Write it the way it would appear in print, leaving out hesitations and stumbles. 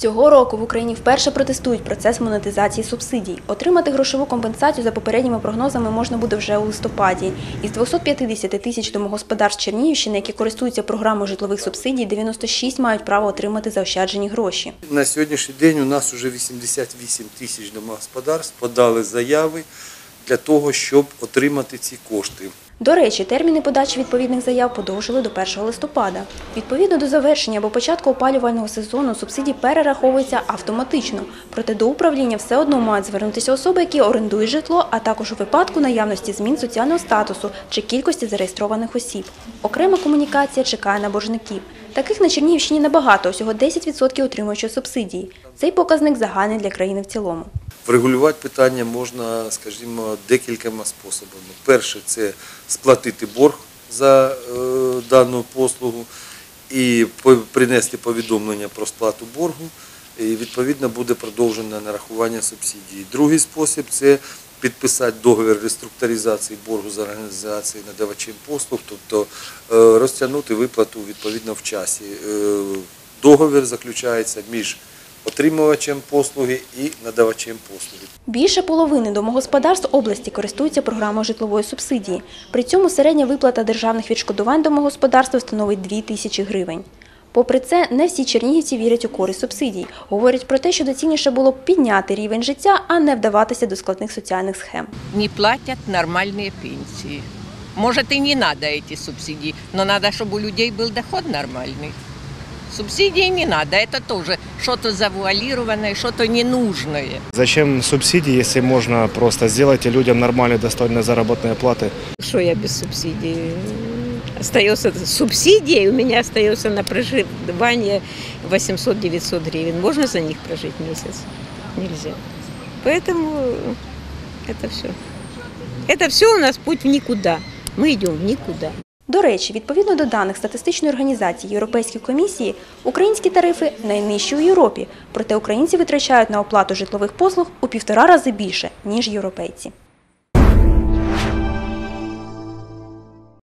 Цього року в Україні вперше протестують процес монетизації субсидій. Отримати грошову компенсацію за попередніми прогнозами можна буде вже у листопаді. Із 250 тисяч домогосподарств Чернігівщини, які користуються програмою житлових субсидій, 96 мають право отримати заощаджені гроші. На сьогоднішній день у нас вже 88 тисяч домогосподарств подали заяви для того, щоб отримати ці кошти. До речі, терміни подачі відповідних заяв подовжили до 1 листопада. Відповідно до завершення або початку опалювального сезону субсидії перераховуються автоматично. Проте до управління все одно мають звернутися особи, які орендують житло, а також у випадку наявності змін соціального статусу чи кількості зареєстрованих осіб. Окрема комунікація чекає на боржників. Таких на Чернігівщині небагато, всього 10% отримуючих субсидії. Цей показник загальний для країни в цілому. Врегулювати питання можна, скажімо, декількома способами. Перше – це сплатити борг за дану послугу і принести повідомлення про сплату боргу, і відповідно буде продовжено нарахування субсидії. Другий спосіб – це підписати договір реструктуризації боргу з організацією надавачем послуг, тобто розтягнути виплату відповідно в часі. Договір заключається між отримувачем послуги і надавачем послуги. Більше половини домогосподарств області користуються програмою житлової субсидії. При цьому середня виплата державних відшкодувань домогосподарства становить 2 тисячі гривень. Попри це, не всі чернігівці вірять у користь субсидій. Говорять про те, що доцільніше було б підняти рівень життя, а не вдаватися до складних соціальних схем. Не платять нормальні пенсії. Може, і не треба ці субсидії, але треба, щоб у людей був доход нормальний. Субсидии не надо, это тоже что-то завуалированное, что-то ненужное. Зачем субсидии, если можно просто сделать и людям нормальные, достойные заработные платы? Что я без субсидий? Остается субсидия, у меня остается на проживание 800-900 гривен. Можно за них прожить месяц? Нельзя. Поэтому это все. Это все у нас путь в никуда. Мы идем в никуда. До речі, відповідно до даних статистичної організації Європейської комісії, українські тарифи найнижчі у Європі, проте українці витрачають на оплату житлових послуг у 1,5 рази більше, ніж європейці.